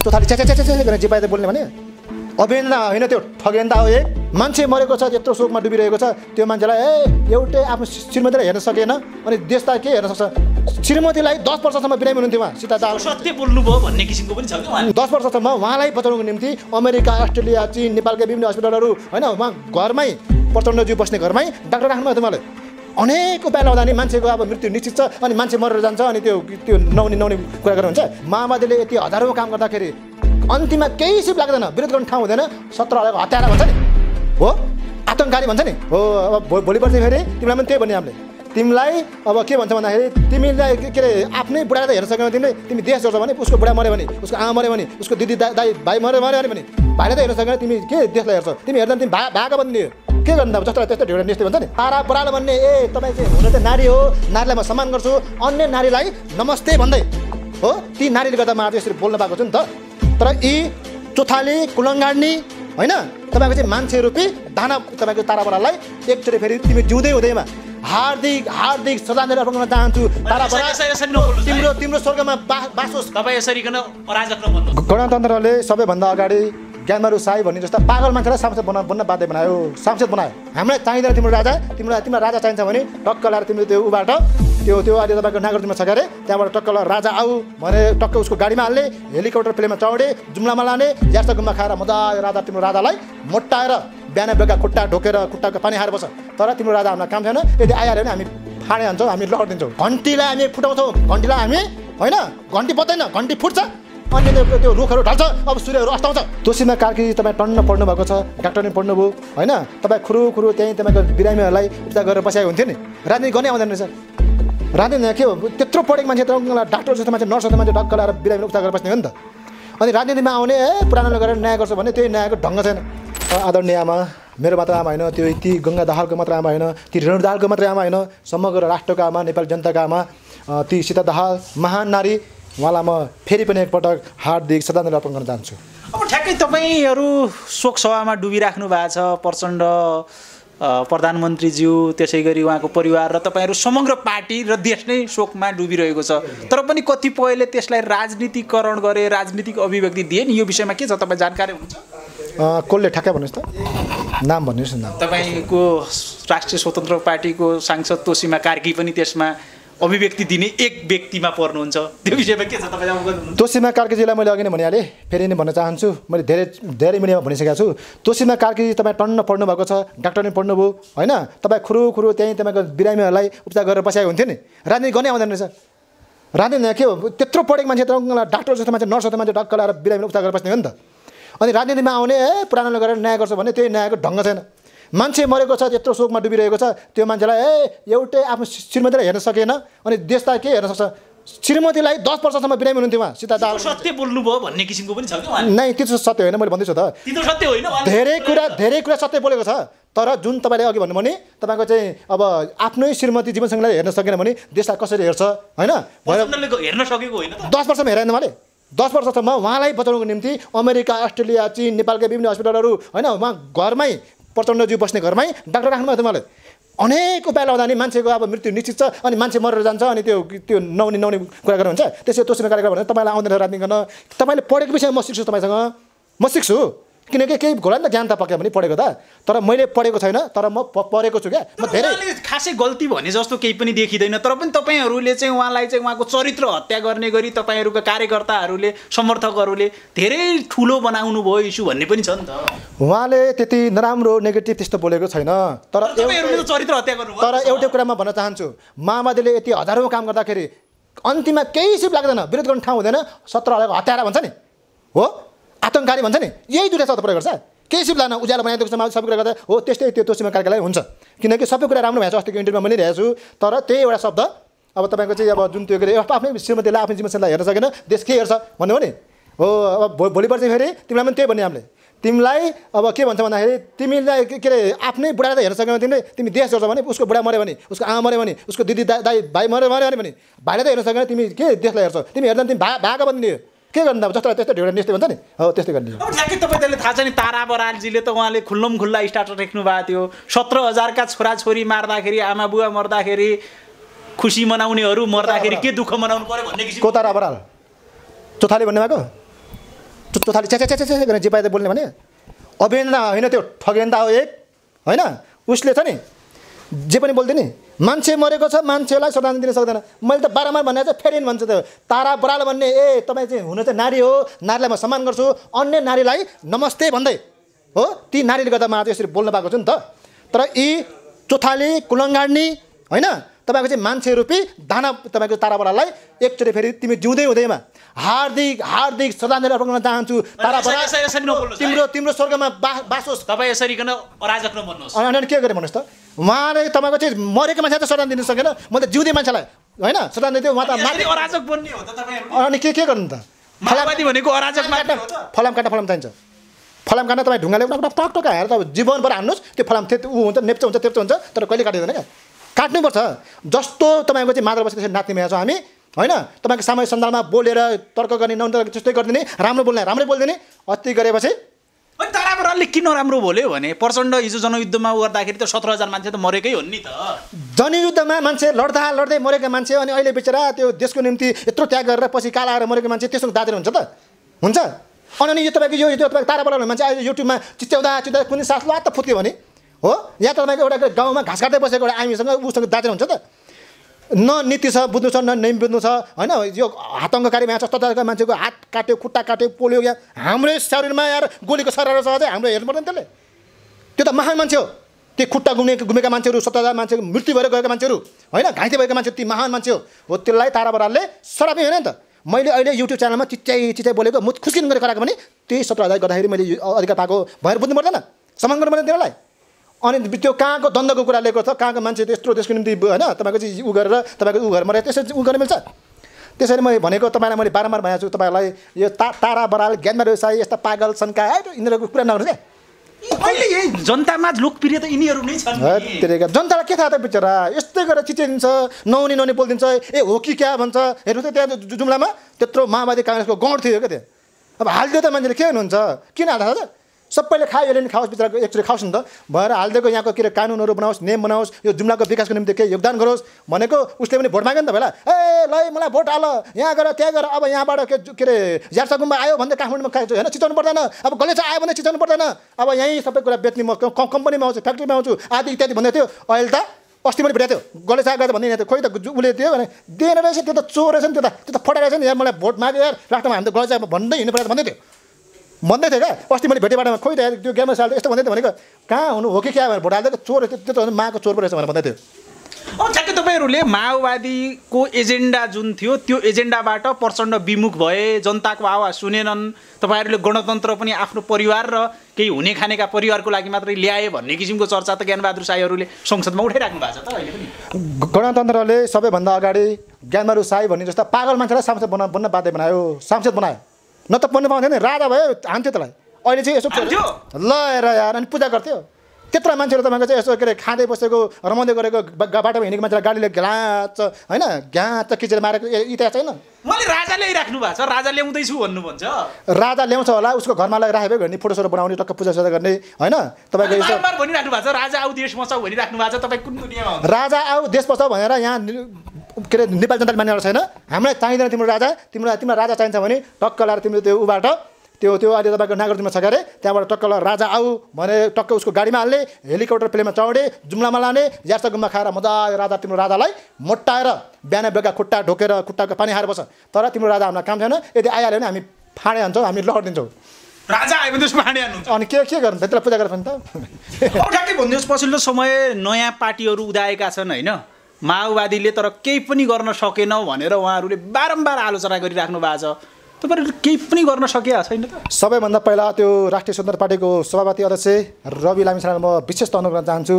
चोथाली च्याच्याच्याच्या गरेर जे पाए बोल्ने भने अभियन्ता होइन त्यो ठगेन्ता हो एक मान्छे मरेको छ यत्रो शोकमा डुबिरहेको छ त्यो मान्छेलाई एउटै आफ्नो श्रीमतीलाई हेर्न सकेन अनि देश त के हेर्न सक्छ श्रीमतीलाई 10 वर्षसम्म बिरामी हुनुहुन्थ्यो उहाँ सीता दाहाल सत्य बोल्नुभयो भन्ने किसिमको पनि छ कि उहाँ 10 वर्षसम्म उहाँलाई बचाउनको निम्ति अमेरिका अस्ट्रेलिया चीन नेपालका विभिन्न अस्पतालहरू होइन उहाँ घरमै प्रचण्डज्यू बस्ने घरमै डाक्टर राख्नुभयो त मलाई अनेक उपाय लगाउँदा नि मान्छेको अब मृत्यु निश्चित छ अनि मान्छे मरेर जान्छ अनि त्यो नहुने कुरा गर्नुहुन्छ माओवादीले यति हजारौँ काम गर्दाखेरि अन्तिममा केही सिप लाग्दैन विरोध गर्ने ठाउँ हुँदैन 17 हजारको हत्यारा भन्छ नि हो आतङ्ककारी भन्छ नि हो अब भोलि पर्सि फेरि तिमीलाई पनि त्यही भन्ने हामीले तिमीलाई अब के भन्छ भन्दाखेरि तिमीलाई के अरे आफ्नै बुढालाई त हेर्न सकेन तिमी देश जोड्छौ भने उसको बुढा मऱ्यो भने उसको आमा मऱ्यो भने उसको दिदी दाइ भाइ मऱ्यो भने भाइले त हेर्न सकेन तिमी के देशलाई हेर्छौ तिमी हेर्दा तिमी भागा बन्ने के गर्नु अब जस्तो त्यस्तो ढेउडा निस्ते भन्छ नि तारा बराल भन्ने तपाईँ चाहिँ हुन त नारी हो नारीलाई म सम्मान गर्छु अन्य नारीलाई नमस्ते भन्दै हो ती नारीले गर्दा म आज यसरी बोल्न पाएको छु नि त तर यी चोथाली कुलङ्गाड्नी होइन तपाईँको चाहिँ मान्छे रूपी दाना तपाईँको तारा बराललाई एकचोटि फेरि तिमी जिउँदै हुँदैमा हार्दिक हार्दिक श्रद्धाञ्जली अर्पण गर्न चाहन्छु तारा बराल तिम्रो स्वर्गमा बासोस् तपाईँ यसरी किन अराजक नबन्नु गणतन्त्रले सबैभन्दा अगाडि ज्ञानबहादुर शाही भन्ने जस्ता पागल मान्छेलाई सांसद बन्न बाध्य बनायो सांसद बनायो हामीलाई चाहिँदैन तिम्रो राजा तिमीलाई राजा चाहिन्छ भने टक्क लाएर तिमीले त्यो उबाट त्यो अहिले तपाईँको नागरिकमा छ अरे त्यहाँबाट टक्क लाएर राजा आऊ भने टक्क उसको गाडीमा हाल्ने हेलिकप्टर प्लेनमा चढे जुम्लामा लाने यास्ता गुम्बा खाएर मजाले राजा तिम्रो राजालाई मोटाएर बिहान बेलुका खुट्टा ढोकेर खुट्टाको पानी खाएर बस्छ तर तिम्रो राजा हामीलाई काम छैन यदि आइहाल्यो भने हामी फाँडे हान्छौँ हामी लडिदिन्छौँ घन्टीलाई हामी फुटाउँछौँ घन्टीलाई हामी होइन घन्टी बज्दैन घन्टी फुट्छ अनि त्यो रुखहरू ढल्छ अब सूर्यहरू अस्ताउँछ तोसीमा कार्की तपाईँ टन्न पढ्नु भएको छ डाक्टर नै पढ्नुभयो होइन तपाईँ खुरु त्यहीँ तपाईँको बिरामीहरूलाई उपचार गरेर बसाएको हुन्थ्यो नि राजनीति गर्नै आउँदैन रहेछ राजनीति के हो त्यत्रो पढेको मान्छे त डाक्टर जस्तो मान्छे नर्स जस्तो मान्छे डक्क लगाएर बिरामीलाई उपचार गरेर बस्ने हो नि त अनि राजनीतिमा आउने पुरानोले गरेर न्याय गर्छ भने त्यही न्यायको ढङ्ग छैन आदरणीय आमा मेरो मात्र आमा होइन त्यो ती गङ्गा दाहालको मात्र आमा होइन ती रेणु दाहालको मात्रै आमा होइन समग्र राष्ट्रको आमा नेपाली जनताको आमा ती सीता दाहाल महान नारी उहाँलाई म फेरि पनि एकपटक हार्दिक श्रद्धाञ्जली अर्पण गर्न चाहन्छु अब ठ्याक्कै तपाईँहरू शोक सभामा डुबिराख्नु भएको छ प्रचण्ड प्रधानमन्त्रीज्यू त्यसै गरी उहाँको परिवार र तपाईँहरू समग्र पार्टी र देश नै शोकमा डुबिरहेको छ तर पनि कतिपयले त्यसलाई राजनीतिकरण गरे राजनीतिक अभिव्यक्ति दिए नि यो विषयमा के छ तपाईँ जानकारी हुनुहुन्छ कसले ठ्याक्कै भन्नुहोस् त नाम भन्नुहोस् न तपाईँको राष्ट्रिय स्वतन्त्र पार्टीको सांसद तोसीमा कार्की पनि त्यसमा अभिव्यक्ति दिने एक व्यक्तिमा पर्नुहुन्छ त्यो विषयमा के छ तपाईले अवगत हुनुहुन्छ तोसीमा कार्कीजीलाई मैले अघि नै भनिहालेँ फेरि नै भन्न चाहन्छु मैले धेरै मिडियामा भनिसकेको छु तोसीमा कार्कीजी तपाईँ टन्न पढ्नु भएको छ डाक्टर नै पढ्नुभयो होइन तपाईँ खुरु त्यहीँ तपाईँको बिरामीहरूलाई उपचार गरेर बसाएको हुन्थ्यो नि राजनीति गर्नै आउँदैन रहेछ राजनीति के हो त्यत्रो पढेको मान्छे त डाक्टर जस्तो मान्छे नर्स जस्तो मान्छे डक्क लगाएर बिरामीलाई उपचार गरेर बस्ने हो नि त अनि राजनीतिमा आउने पुरानोले गरेर न्याय गर्छ भने त्यही न्यायको ढङ्ग छैन मान्छे मरेको छ यत्रो शोकमा डुबिरहेको छ त्यो मान्छेलाई एउटै आफ्नो श्रीमतीलाई हेर्न सकेन अनि देश त के हेर्न सक्छ श्रीमतीलाई 10 वर्षसम्म बिरामी हुनुहुन्थ्यो उहाँ सीता दाहाल सत्य बोल्नुभयो भन्ने किसिमको पनि छ कि उहाँ नै त्यो सत्य होइन मैले भन्दैछु त त्यो सत्य होइन धेरै कुरा सत्य बोलेको छ तर जुन तपाईँले अघि भन्नुभयो नि तपाईँको चाहिँ अब आफ्नै श्रीमती जीवनसँगलाई हेर्न सकेन भने देशलाई कसरी हेर्छ होइन हेर्न सकेको होइन 10 वर्षमा हेरेन उहाँले 10 वर्षसम्म उहाँलाई बचाउनको निम्ति अमेरिका अस्ट्रेलिया चीन नेपालका विभिन्न अस्पतालहरू होइन उहाँ घरमै प्रचण्डज्यू बस्ने घरमै डाक्टर राख्नुभयो त मलाई अनेक उपाय लगाउँदा नि मान्छेको अब मृत्यु निश्चित छ अनि मान्छे मरेर जान्छ अनि त्यो नहुने कुरा गर्नुहुन्छ त्यसै तोसीमा कार्यक्रम भने तपाईँलाई आउँदैन राजनीति गर्न तपाईँले पढेको विषयमा म सिक्छु तपाईँसँग म सिक्छु किनकि केही होला नि त ज्ञान त पक्या भने पढेको त तर मैले पढेको छैन तर म पढेको छु क्या म धेरै खासै गल्ती भने जस्तो केही पनि देखिँदैन तर पनि तपाईँहरूले चाहिँ उहाँलाई चाहिँ उहाँको चरित्र हत्या गर्ने गरी तपाईँहरूका कार्यकर्ताहरूले समर्थकहरूले धेरै ठुलो बनाउनु भयो इस्यु भन्ने पनि छ नि त उहाँले त्यति नराम्रो नेगेटिभ त्यस्तो बोलेको छैन तर चरित्र हत्या गर्नुभयो तर एउटै कुरामा भन्न चाहन्छु माओवादीले यति हजारौँ काम गर्दाखेरि अन्तिममा केही सिप लाग्दैन विरोध गर्ने ठाउँ हुँदैन 17 हजारको हत्यारा भन्छ नि हो आतङ्ककारी भन्छ नि यही दुईटा शब्द प्रयोग गर्छ केही सिप लान उज्यालो बनाइदिएको छ सबै कुरा गर्दा हो त्यस्तै त्यो तोसीमा कार्कीलाई हुन्छ किनकि सबै कुरा राम्रो भएको छ अस्तिको इन्टरभ्यूमा पनि रहेको छु तर त्यही एउटा शब्द अब तपाईँको चाहिँ अब जुन त्यो के अरे आफ्नै श्रीमतीलाई आफ्नो जीवनशैलीलाई हेर्न सकेन देश के हेर्छ भन्नु हो नि हो अब भोलि पर्सि फेरि तिमीलाई पनि त्यही भन्ने हामीले तिमीलाई अब के भन्छ भन्दाखेरि तिमीलाई के अरे आफ्नै बुढालाई त हेर्न सकेन तिमी देश जोड्छौ भने उसको बुढा मऱ्यो भने उसको आमा मऱ्यो भने उसको दिदी दाइ भाइ मऱ्यो भने भाइले त हेर्न सकेन तिमी के देशलाई हेर्छौ तिमी हेर्दा तिमी भागा बन्ने के गर्नु अब जस्तो त्यस्तो ढेउडा निस्ते भन्छ नि हो त्यस्तै गर्ने अब ठ्याक्कै तपाईँले थाहा छ नि तारा बरालजीले त उहाँले खुल्लम खुल्ला स्टार्टर लेख्नु भएको थियो 17,000 का छोराछोरी मार्दाखेरि आमा बुवा मर्दाखेरि खुसी मनाउनेहरू मर्दाखेरि के दुःख मनाउनु पर्यो भन्ने किसिमको को तारा बराल चोथाली भन्ने भएको चोथाले च्या गरेर जे पाए बोल्ने भने अभियन्ता होइन त्यो ठगेन्ता हो एक होइन उसले छ नि जे पनि बोल्थ्यो नि मान्छे मरेको छ मान्छेलाई श्रद्धाञ्जली दिन सक्दैन मैले त बारम्बार भने चाहिँ फेरि भन्छ त्यो तारा बराल भन्ने तपाईँ चाहिँ हुन चाहिँ नारी हो नारीलाई म सम्मान गर्छु अन्य नारीलाई नमस्ते भन्दै हो ती नारीले गर्दा मलाई चाहिँ यसरी बोल्न पाएको छु नि त तर यी चोथाली कुलङ्गाड्नी होइन तपाईँको चाहिँ मान्छे रूपी दाना तपाईँको तारा बराललाई एकचोटि फेरि तिमी जिउँदै हुँदैमा हार्दिक हार्दिक श्रद्धाञ्जली अर्पण गर्न चाहन्छु तारा बराल तिम्रो स्वर्गमा बास होस् तपाईँ यसरी किन अराजक नबन्नुहोस् अनि के गरेँ भन्नुहोस् त उहाँले तपाईँको चाहिँ मरेको मान्छे त श्रद्धाञ्जली दिन सकेन म त जिउँदै मान्छेलाई होइन श्रद्धाञ्जली दियो उहाँ त अराजक बन्ने हो त तपाईँ अनि के गर्नु त माओवादी भनेको अराजक मात्र हो त फलाम चाहिन्छ फलाम काट्न तपाईँ ढुङ्गाले टक टक हालेर त जीवनभर हान्नुहोस् त्यो फलाम ऊ हुन्छ नेप्चो हुन्छ तेप्चो हुन्छ तर कहिले काटिँदैन क्या काट्नुपर्छ जस्तो तपाईँको चाहिँ मादल बसेर त्यसरी नाच्ने भएछ हामी होइन तपाईँको सामाजिक सञ्जालमा बोलेर तर्क गर्ने त्यस्तै गरिदिने राम्रो बोल्ने राम्रै बोलिदिने अति गरेपछि अनि तारा बरालले किन राम्रो बोल्यो भने प्रचण्ड हिजो जनयुद्धमा गर्दाखेरि त 17,000 मान्छे त मरेकै हो नि त जनयुद्धमा मान्छे लड्दै मरेका मान्छे अनि अहिले बेचेरा त्यो देशको निम्ति यत्रो त्याग गरेर पछि काला आएर मरेको मान्छे त्यसो दाँजेर हुन्छ त हुन्छ अनि यो तपाईँको यो तपाईँको तारा बराल मान्छे अहिले युट्युबमा चिच्याउँदा कुनै सास लात फुत्यो भने हो या तपाईँको एउटा गाउँमा घाँस काट्दै बसेको एउटा आमीसँग उसँग दाँजेर हुन्छ त न नीति छ बुझ्नु छ न नै बुझ्नु छ होइन यो हातङ्गकारी मान्छे 17,000 मान्छेको हात काट्यो खुट्टा काट्यो पोल्यो या हाम्रै शरीरमा यार गोलीको सरारो छ हाम्रो हेर्नु पर्दैन त्यसले त्यो त महान मान्छे हो त्यो खुट्टा घुमेका मान्छेहरू 17,000 मान्छेको मृत्यु भएर गएका मान्छेहरू होइन घाइते भएका मान्छे ती महान मान्छे हो त्यसलाई तारा बरालले सरापै होइन नि त मैले अहिले युट्युब च्यानलमा चिच्याइ बोलेको म खुसी गरेर कराएको भने त्यही 17,000 गर्दाखेरि मैले अधिकार पाएको भएर बुझ्नु पर्दैन सम्मान गर्नु पर्दैन त्यसलाई अनि त्यो कहाँको द्वन्द्वको कुरा लिएको छ कहाँको मान्छे त्यत्रो त्यसको निम्ति होइन तपाईँको चाहिँ उ गरेर तपाईँको उ घरमा रहेछ त्यसरी उ गर्न मिल्छ त्यसरी मैले भनेको तपाईँलाई मैले बारम्बार भनेको छु तपाईँलाई यो तारा बराल ज्ञानमा व्यवसाय यस्ता पागल शङ्का यिनीहरूको कुरा नगर्नु क्या अहिले यही जनतामा लोकप्रिय त यिनीहरू नै छन् त्यसले जनतालाई के थाहा त बिचरा यस्तै गरेर चिच्याइदिन्छ नहुने बोलिदिन्छ हो कि क्या भन्छ हेर्नु त त्यहाँ जुम्लामा त्यत्रो माओवादी काङ्ग्रेसको गौड थियो क्या त्यहाँ अब हालिदियो त मान्छेले के हुनुहुन्छ किन हाल्दा त सबैले खायो यसले नि खाओस् बिचराको एकचोटि खाओस् नि त भएर हालिदिएको यहाँको के अरे कानुनहरू बनाओस् नियम बनाओस् यो जुम्लाको विकासको निम्ति केही योगदान गरोस् भनेको उसले पनि भोट माग्यो नि त पहिला ल मलाई भोट हाल यहाँ गएर त्यहाँ गएर अब यहाँबाट के अरे यार्सा गुम्बा आयो भन्दै काठमाडौँमा होइन चिचाउनु पर्दैन अब गलेचा आयो भने चिचाउनु पर्दैन अब यहीँ सबै कुरा बेच्ने म कम्पनीमा आउँछु फ्याक्ट्रीमा आउँछु आदि इत्यादि भन्दै थियो अहिले त अस्ति मैले भेटेको थियो गलेचा गएर भन्दै थियो खोइ त उसले दियो भने दिएन रहेछ त्यो त चोर रहेछ नि त्यो त फटाइरहेछ नि यार मलाई भोट माग्यो यार राष्ट्रमा हामी त गलेचा भन्दै हिँड्नु परेर भन्दै थियो क्या अस्ति मैले भेटे बाटोमा खोइ त त्यो गेममा साल यस्तो भन्दै थियो भनेको कहाँ हुनु हो कि क्या भनेर भोट हाल्दै चोर त्यो त माको चोर पो रहेछ भनेर भन्दै थियो अब ठ्याक्कै तपाईँहरूले माओवादीको एजेन्डा जुन थियो त्यो एजेन्डाबाट प्रचण्ड विमुख भए जनताको आवाज सुनेनन् तपाईँहरूले गणतन्त्र पनि आफ्नो परिवार र केही हुने खानेका परिवारको लागि मात्रै ल्याए भन्ने किसिमको चर्चा त ज्ञानबहादुर साईहरूले संसदमा उठाइराख्नु भएको छ त अहिले पनि गणतन्त्रले सबैभन्दा अगाडि ज्ञानबहादुर साई भन्ने जस्ता पागल मान्छेलाई सांसद बन्न बाध्य बनायो सांसद बनायो न त पढ्नु पाउँथ्यो नि राजा भयो हान्थ्यो त्यसलाई अहिले चाहिँ यसो ल हेर यार अनि पूजा गर्थ्यो त्यत्रो मान्छेहरू तपाईँको चाहिँ यसो के अरे खाँदै बसेको रमाउँदै गरेको बाटोमा हिँडेको मान्छेलाई गाडीले घ्याच होइन घ्याच खिचेर मारेको इतिहास छैन मैले राजा ल्याइराख्नु भएको छ राजा ल्याउँदैछु भन्नु भन्छ राजा ल्याउँछ होला उसको घरमा लगेर राखेको गर्ने फोटोसोटो बनाउने टक्क पूजासुजा गर्ने होइन तपाईँको यसो भनिराख्नु भएको छ राजा आऊ देश बचाऊ भनिराख्नु भएको छ तपाईँ कुन दुनियाँमा राजा आऊ देश बचाऊ भनेर यहाँ के अरे नेपाली जनताले मान्नेवाला छैन हामीलाई चाहिँदैन तिम्रो राजा तिम्रो राजा चाहिन्छ भने टक्क लाएर तिम्रो त्यो उबाट त्यो अहिले तपाईँको नागरिकमा छ अरे त्यहाँबाट टक्क राजा आऊ भने टक्क उसको गाडीमा हाल्ने हेलिकप्टर प्लेनमा चढे जुम्लामा लाने यार्सा गुम्बा खाएर मजा राजा तिम्रो राजालाई मोटाएर बिहान बेलुका खुट्टा ढोकेर खुट्टाको पानी खाएर बस्छ तर तिम्रो राजा हामीलाई काम छैन यदि आइहाल्यो भने हामी फाँडे हान्छौँ हामी लडिदिन्छौँ राजा आयो भने त्यसमा फाँडे हान्नुहुन्छ अनि के गर्नु त्यसलाई पूजा गरेर पनि त ठ्याक्कै भनिदिनुहोस् पछिल्लो समय नयाँ पार्टीहरू उदाएका छन् होइन माओवादीले तर केही पनि गर्न सकेन भनेर उहाँहरूले बारम्बार आलोचना गरिराख्नु भएको छ तपाईँहरूले केही पनि गर्न सकिया छैन त सबैभन्दा पहिला त्यो राष्ट्रिय स्वतन्त्र पार्टीको सभापति अध्यक्ष रवि लामिछानेलाई म विशेष धन्यवाद गर्न चाहन्छु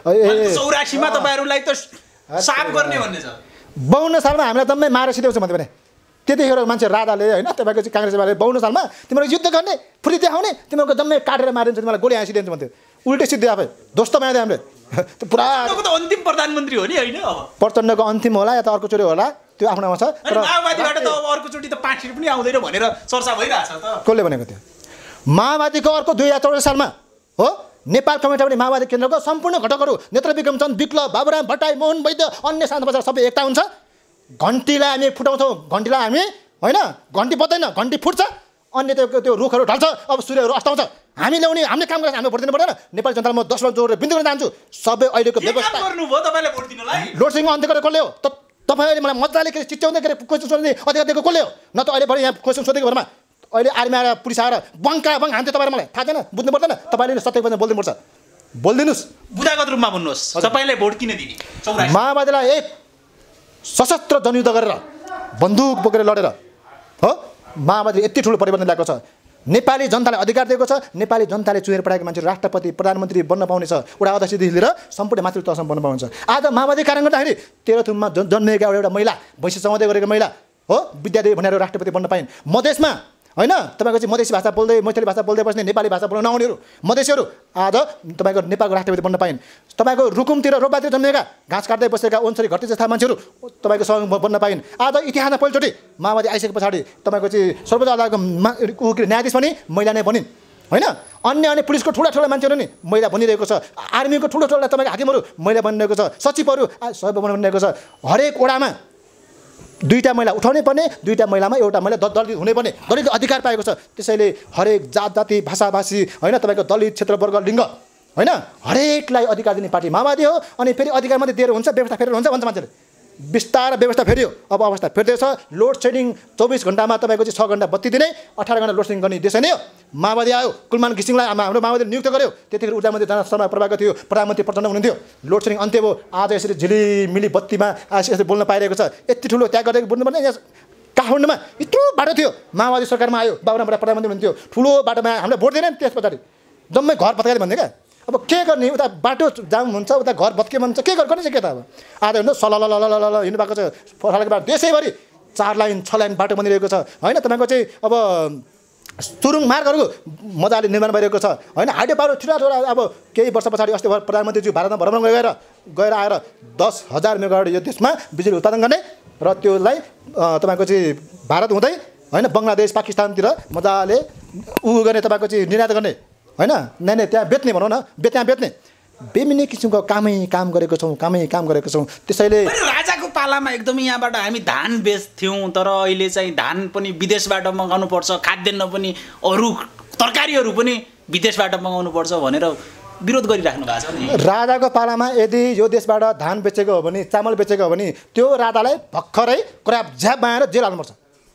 84 मा तपाईँहरूलाई त साफ गर्ने भन्ने छ 52 सालमा हामीलाई जम्मै मारेर सिध्याउँछ भन्थ्यो भने त्यतिखेर मान्छे राजाले होइन तपाईँको चाहिँ काङ्ग्रेसवाले 52 सालमा तिमीहरू युद्ध गर्ने फुर्ती देखाउने तिमीहरूको जम्मै काटेर मारिन्छ तिमीलाई गोली हाँसिदिन्छ भन्थ्यो उल्टै सिद्धि आफै दोस्तो माया हामीले पुरा अन्तिम प्रधानमन्त्री हो नि होइन प्रचण्डको अन्तिम होला या त अर्कोचोटि होला त्यो आफ्नोमा छ तर माओवादीबाट त अब अर्कोचोटि त पार्टी पनि आउँदैन भनेर चर्चा भइरहेछ त कसले भनेको थियो माओवादीको अर्को 2064 सालमा हो नेपाल कमिटी पनि माओवादी केन्द्रको सम्पूर्ण घटकहरू नेत्र विक्रम चन्द विप्लव बाबुराम भट्टाई मोहन वैद्य अन्य शान्त बजार सबै एकता हुन्छ घन्टीलाई हामी फुटाउँछौँ घन्टीलाई हामी होइन घन्टी बज्दैन घन्टी फुट्छ अन्य त्यो रुखहरू ढल्छ, अब सूर्यहरू अस्ताउँछ, हामी ल्याउने हामीले काम गरेर हामी भोट दिनु पर्दैन। नेपाली जनतालाई म 10 लाख जोडेर बिन्ती गर्न चाहन्छु, सबै अहिलेको व्यवस्था गर्नुभयो तपाईँले भोट दिनलाई। लोडसेडिङ अन्त्य गरेर कसले हो त? तपाईँले मलाई मजाले चिच्याउँदै क्वेसन सोध्ने अधिकार दिएको कसले हो? न त अहिले भरे यहाँ क्वेसन सोधेको भरमा अहिले आर्मी आएर पुलिस आएर बङ्का हान्थ्यो तपाईँलाई, मलाई थाहा छैन, बुझ्नु पर्दैन। तपाईँले सत्य वचन बोल्नुपर्छ, बोलिदिनुहोस्, बुदागत रूपमा भन्नुहोस्, तपाईँले भोट किन दिने? माओवादीलाई एक सशस्त्र जनयुद्ध गरेर बन्दुक बोकेर लडेर हो माओवादी यति ठुलो परिवर्तन ल्याएको छ। नेपाली जनतालाई अधिकार दिएको छ, नेपाली जनताले चुनेर पठाएको मान्छे राष्ट्रपति प्रधानमन्त्री बन्न पाउने छ, वडा अध्यक्षदेखि लिएर सम्पूर्ण मातृत्व तहसम्म बन्न पाउने छ। आज माओवादी कारण गर्दाखेरि तेह्रथुममा जन्मिएका एउटा महिला, भैँसी चमाउँदै गरेको महिला हो विद्यादेवी भनेर राष्ट्रपति बन्न पाइन्। मधेसमा होइन तपाईँको चाहिँ मधेसी भाषा बोल्दै मैथिली भाषा बोल्दै बस्ने, नेपाली भाषा बोल्न नआउनेहरू मधेसीहरू आज तपाईँको नेपालको राष्ट्रपति बन्न पाइन्। तपाईँको रुकुमतिर रोपातिर जन्मिएका घाँस काट्दै बसेका ओन्सरी घटी जस्ता मान्छेहरू तपाईँको सहयोग बन्न पाइन्। आज इतिहासमा पहिलोचोटि माओवादी आइसके पछाडि तपाईँको चाहिँ सर्वोच्च अदालतको न्यायाधीश पनि महिला नै बनिन् होइन। अन्य पुलिसको ठुला मान्छेहरू नि महिला बनिरहेको छ, आर्मीको ठुलो तपाईँको हाकिमहरू महिला बनिरहेको छ, सचिवहरू सबै बनिरहेको छ। हरेक वडामा 2टा महिला उठाउनै पर्ने, 2टा महिलामा एउटा महिला दलित हुनै पर्ने, दलित अधिकार पाएको छ। त्यसैले हरेक जात जाति भाषाभाषी होइन तपाईँको दलित क्षेत्रवर्ग लिङ्ग होइन हरेकलाई अधिकार दिने पार्टी माओवादी हो। अनि फेरि अधिकार मात्रै दिएर हुन्छ, व्यवस्था फेरेर हुन्छ भन्छ मान्छेले। बिस्तारै व्यवस्था फेरियो, अब अवस्था फेर्दैछ। लोड सेडिङ 24 घण्टामा तपाईँको चाहिँ 6 घण्टा बत्ती दिने, 18 घण्टा लोड सेडिङ गर्ने देश नै हो। माओवादी आयो, कुलमान घिसिङलाई हाम्रो माओवादीले नियुक्त गर्यो। त्यतिखेर ऊर्जा मन्त्री दाना शर्मा प्रभाको थियो, प्रधानमन्त्री प्रचण्ड हुनुहुन्थ्यो। लोड सेडिङ अन्त्य भयो, आज यसरी झिलिमिली बत्तीमा यसरी बोल्न पाइरहेको छ। यति ठुलो त्याग गरेको बोल्नुपर्ने। यहाँ काठमाडौँमा यत्रो बाटो थियो, माओवादी सरकारमा आयो, बाबुरामबाट प्रधानमन्त्री हुनुहुन्थ्यो, ठुलो बाटोमा हामीले भोट दिएन। त्यस पछाडि जम्मै घर भत्काएर भन्ने क्या। अब के गर्ने, उता बाटो जाम हुन्छ, उता घर भत्के भन्छ, के गर्ने चाहिँ के त। अब आज हेर्नु सलल हिँड्नु भएको छ फलाएको बाटो, देशैभरि 4 लाइन 6 लाइन बाटो बनिरहेको छ होइन। तपाईँको चाहिँ अब सुरुङ मार्गहरू मजाले निर्माण भइरहेको छ होइन। हाइड्रो पावर ठुला अब केही वर्ष पछाडि अस्ति प्रधानमन्त्रीज्यू भारतमा भ्रमण गएर आएर 10,000 मेगावाट यो देशमा बिजुली उत्पादन गर्ने र त्यसलाई तपाईँको चाहिँ भारत हुँदै होइन बङ्गलादेश पाकिस्तानतिर मजाले गर्ने, तपाईँको चाहिँ निर्यात गर्ने होइन। नै त्यहाँ बेच्ने भनौँ न, त्यहाँ बेच्ने बेमिने किसिमको काम गरेको छौँ। त्यसैले राजाको पालामा एकदमै यहाँबाट हामी धान बेच्थ्यौँ, तर अहिले चाहिँ धान पनि विदेशबाट मगाउनु पर्छ, खाद्यान्न पनि अरू तरकारीहरू पनि विदेशबाट मगाउनु पर्छ भनेर विरोध गरिराख्नु भएको छ नि। राजाको पालामा यदि यो देशबाट धान बेचेको हो भने, चामल बेचेको हो भने त्यो राजालाई भर्खरै क्राप झ्याप बाँधेर जेल हाल्नुपर्छ।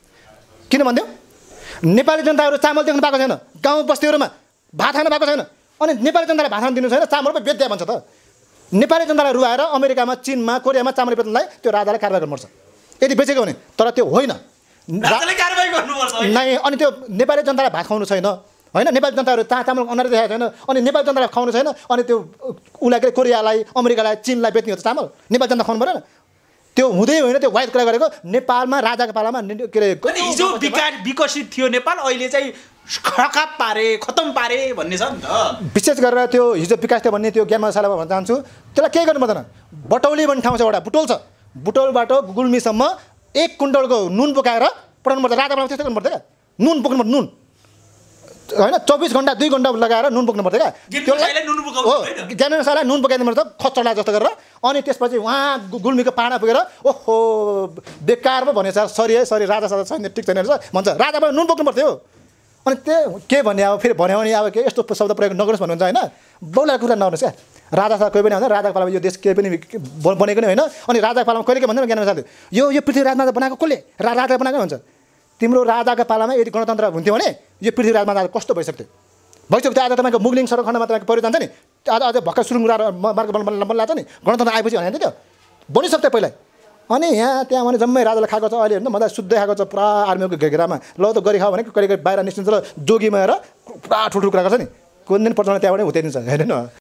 किन भन्थ्यो? नेपाली जनताहरू चामल देख्नु पाएको छैन, गाउँ बस्तीहरूमा भात खानु पाएको छैन। अनि नेपाली जनतालाई भात खान दिनु छैन, चामल पो बेच्दै भन्छ त। नेपाली जनतालाई रुवाएर अमेरिकामा, चीनमा, कोरियामा चामल बेच्नलाई त्यो राजालाई कारबाही गर्नुपर्छ यदि बेचेको भने। तर त्यो होइन, नै। अनि त्यो नेपाली जनतालाई भात खुवाउनु छैन होइन। नेपाली जनताहरू चामल अनार देखाएको छैन, अनि नेपाली जनतालाई खुवाउनु छैन, अनि त्यो उसलाई के कोरियालाई, अमेरिकालाई, चीनलाई बेच्ने हो त चामल, नेपाली जनता खुवाउनु परेन। त्यो हुँदै होइन, त्यो वाइट कुरा गरेको। नेपालमा राजाको पालामा के अरे हिजो विकसित थियो नेपाल, अहिले चाहिँ खराब पारे, खतम पारे भन्ने छ नि त। विशेष गरेर त्यो हिजो विकास थियो भन्ने त्यो ज्ञानशालामा भन्न चाहन्छु। त्यसलाई केही गर्नु पर्दैन। बटौली भन्ने ठाउँ छ एउटा, बुटोल छ, बुटोलबाट गुल्मीसम्म 1 कुइन्टलको नुन बोकाएर पठाउनु पर्छ। राजापालामा त्यस्तो गर्नु पर्छ क्या, नुन बोक्नु पर्छ, नुन होइन 24 घण्टा 2 घण्टा लगाएर नुन बोक्नु पर्छ क्या। हो ज्ञानशाला नुन बोकाइदिनु पर्छ खचडा जस्तो गरेर। अनि त्यसपछि उहाँ गुल्मीको पाडा पुगेर ओहो बेकार पो भनेछ, सरी राजा साजा छैन, ठिक छैन रहेछ भन्छ। राजाबाट नुन बोक्नु पर्थ्यो। अनि त्यो के भन्ने अब फेरि भन्यो भने अब के यस्तो शब्द प्रयोग नगर्नुहोस् भन्नुहुन्छ होइन। बौलाको कुरा नगर्नुहोस् क्या। राजा साहब कोही पनि हुँदैन, राजाको पालामा यो देश केही पनि बनेको नै होइन। अनि राजाको पालामा कहिले के भन्दैन ज्ञान साथी, यो पृथ्वी राजमाता बनाएको कसले? राजा बनाएको हुन्छ। तिम्रो राजाको पालामा यदि गणतन्त्र हुन्थ्यो भने यो पृथ्वी राजमाता कस्तो भइसक्थ्यो। आज तपाईँको मुगलिङ सडक खण्डमा तपाईँको पहिरो जान्छ नि, आज भर्खर सुरुङ मार्ग बन्न लाग्छ नि, गणतन्त्र आएपछि भने त्यो बनिसक्थ्यो पहिल्यै। अनि यहाँ त्यहाँ भने जम्मै राजाले खाएको छ। अहिले हेर्नु मजा शुद्ध खाएको छ पुरा आर्मीको घेरामा। ल त गरी खाऊ भने कहिले बाहिर निस्किन्छ र जोगीमा हेर पुरा ठुल्ठुलो कुरा गर्छ नि। कुन दिन पर्छ त्यहाँबाट हुँदैन हेर्नु न।